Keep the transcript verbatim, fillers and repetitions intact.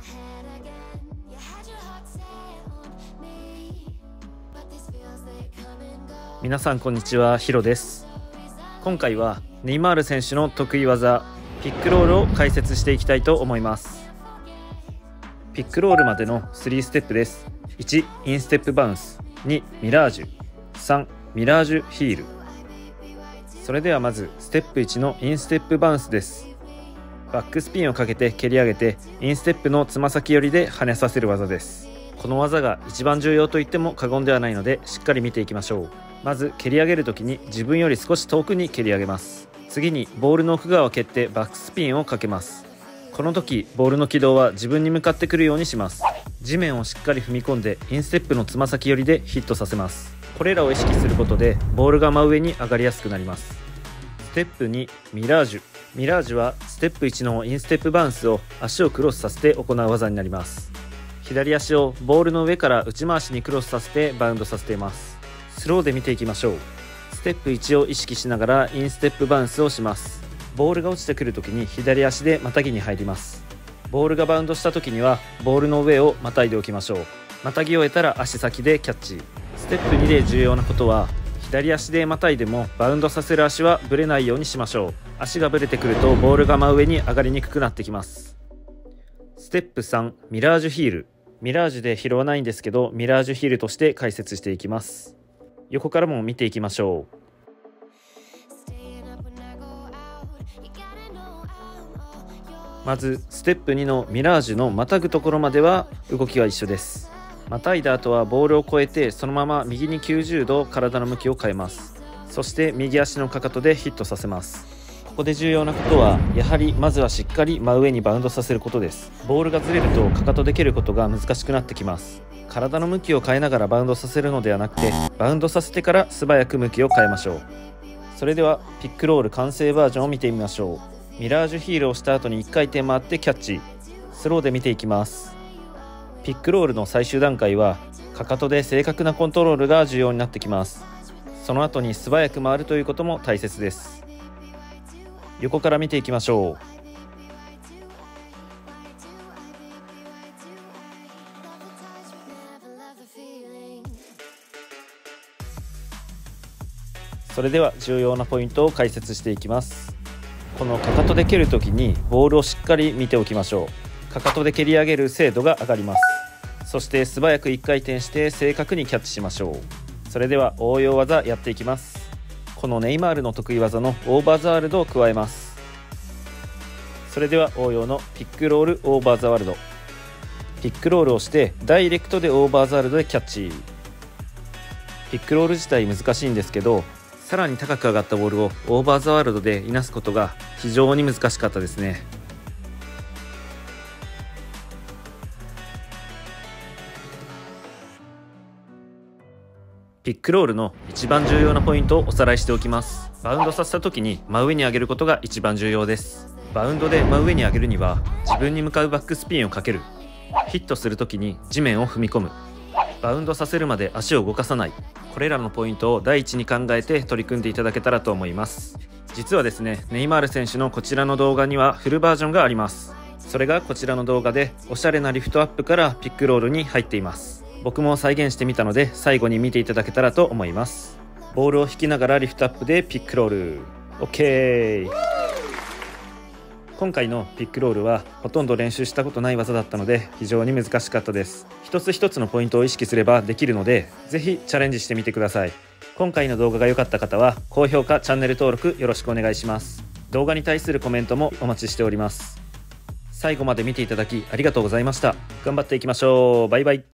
皆さんこんにちは、ヒロです。今回はネイマール選手の得意技ピックロールを解説していきたいと思います。ピックロールまでのスリーステップです。いち、インステップバウンス、に、ミラージュ、さん、ミラージュヒール。それではまずステップいちのインステップバウンスです。バックスピンをかけて蹴り上げてインステップのつま先寄りで跳ねさせる技です。この技が一番重要と言っても過言ではないので、しっかり見ていきましょう。まず蹴り上げるときに自分より少し遠くに蹴り上げます。次にボールの奥側を蹴ってバックスピンをかけます。この時ボールの軌道は自分に向かってくるようにします。地面をしっかり踏み込んでインステップのつま先寄りでヒットさせます。これらを意識することでボールが真上に上がりやすくなります。ステップに、ミラージュ。ミラージュはステップいちのインステップバウンスを足をクロスさせて行う技になります。左足をボールの上から内回しにクロスさせてバウンドさせています。スローで見ていきましょう。ステップいちを意識しながらインステップバウンスをします。ボールが落ちてくるときに左足でまたぎに入ります。ボールがバウンドしたときにはボールの上をまたいでおきましょう。またぎ終えたら足先でキャッチ。ステップにで重要なことは、左足でまたいでもバウンドさせる足はぶれないようにしましょう。足がぶれてくるとボールが真上に上がりにくくなってきます。ステップさん、ミラージュヒール。ミラージュで拾わないんですけど、ミラージュヒールとして解説していきます。横からも見ていきましょう。まずステップにのミラージュのまたぐところまでは動きは一緒です。またいだ後はボールを越えてそのまま右にきゅうじゅうど体の向きを変えます。そして右足のかかとでヒットさせます。ここで重要なことは、やはりまずはしっかり真上にバウンドさせることです。ボールがずれるとかかとで蹴ることが難しくなってきます。体の向きを変えながらバウンドさせるのではなくて、バウンドさせてから素早く向きを変えましょう。それではピックロール完成バージョンを見てみましょう。ミラージュヒールをした後にいっかい転回ってキャッチ。スローで見ていきます。ピックロールの最終段階はかかとで正確なコントロールが重要になってきます。その後に素早く回るということも大切です。横から見ていきましょう。それでは重要なポイントを解説していきます。このかかとで蹴るときにボールをしっかり見ておきましょう。かかとで蹴り上げる精度が上がります。そして素早くいっかい転して正確にキャッチしましょう。それでは応用技やっていきます。このネイマールの得意技のオーバーザワールドを加えます。それでは応用のピックロールオーバーザワールド。ピックロールをしてダイレクトでオーバーザワールドでキャッチ。ピックロール自体難しいんですけど、さらに高く上がったボールをオーバーザワールドでいなすことが非常に難しかったですね。ピックロールの一番重要なポイントをおさらいしておきます。バウンドさせた時に真上に上げることが一番重要です。バウンドで真上に上げるには自分に向かうバックスピンをかける。ヒットする時に地面を踏み込む。バウンドさせるまで足を動かさない。これらのポイントを第一に考えて取り組んでいただけたらと思います。実はですね、ネイマール選手のこちらの動画にはフルバージョンがあります。それがこちらの動画でおしゃれなリフトアップからピックロールに入っています。僕も再現してみたので最後に見ていただけたらと思います。ボールを引きながらリフトアップでピックロール OK。 今回のピックロールはほとんど練習したことない技だったので非常に難しかったです。一つ一つのポイントを意識すればできるので、ぜひチャレンジしてみてください。今回の動画が良かった方は高評価、チャンネル登録よろしくお願いします。動画に対するコメントもお待ちしております。最後まで見ていただきありがとうございました。頑張っていきましょう。バイバイ。